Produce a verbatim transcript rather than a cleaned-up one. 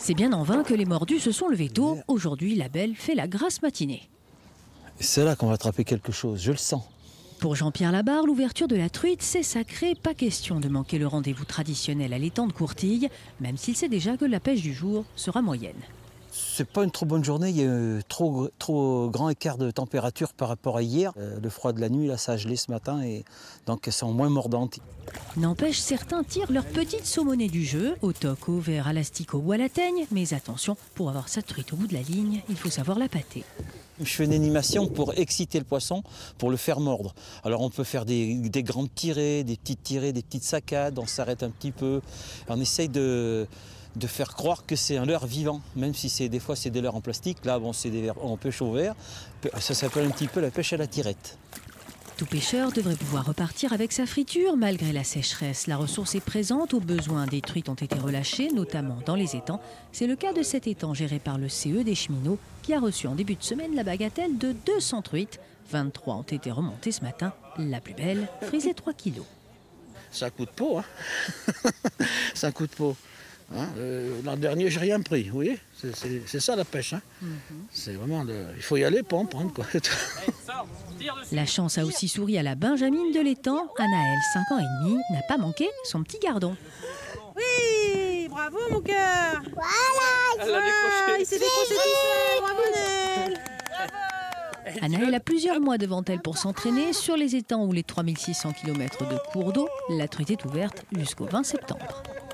C'est bien en vain que les mordus se sont levés tôt. Aujourd'hui, la belle fait la grasse matinée. C'est là qu'on va attraper quelque chose, je le sens. Pour Jean-Pierre Labarre, l'ouverture de la truite, c'est sacré. Pas question de manquer le rendez-vous traditionnel à l'étang de Courtille, même s'il sait déjà que la pêche du jour sera moyenne. C'est pas une trop bonne journée, il y a trop, trop grand écart de température par rapport à hier. Euh, le froid de la nuit, là, ça a gelé ce matin et donc elles sont moins mordantes. N'empêche, certains tirent leur petite saumonée du jeu, au toc, au verre, à l'asticot ou à la teigne. Mais attention, pour avoir sa truite au bout de la ligne, il faut savoir la pâter. Je fais une animation pour exciter le poisson, pour le faire mordre. Alors on peut faire des, des grandes tirées, des petites tirées, des petites saccades, on s'arrête un petit peu. On essaye de... de faire croire que c'est un leurre vivant, même si c'est des fois c'est des leurres en plastique. Là, bon, c'est des leurres en pêche au verre. Ça s'appelle un petit peu la pêche à la tirette. Tout pêcheur devrait pouvoir repartir avec sa friture malgré la sécheresse. La ressource est présente, aux besoins des truites ont été relâchés, notamment dans les étangs. C'est le cas de cet étang géré par le C E des cheminots qui a reçu en début de semaine la bagatelle de deux cents truites. vingt-trois ont été remontées ce matin. La plus belle frisait trois kilos. C'est un coup de peau, hein. C'est un coup de peau. Hein, euh, L'an dernier, j'ai rien pris, vous voyez, c'est ça la pêche. Hein. Mm-hmm. C'est vraiment de... Il faut y aller pour en prendre, quoi. La chance a aussi souri à la Benjamine de l'étang. Anaël, cinq ans et demi, n'a pas manqué son petit gardon. Oui, bravo mon cœur. Voilà, Elle a décroché. Il s'est décroché tout seul, bravo Naël. Anaël a plusieurs mois devant elle pour s'entraîner. Sur les étangs ou les trois mille six cents kilomètres de cours d'eau, la truite est ouverte jusqu'au vingt septembre.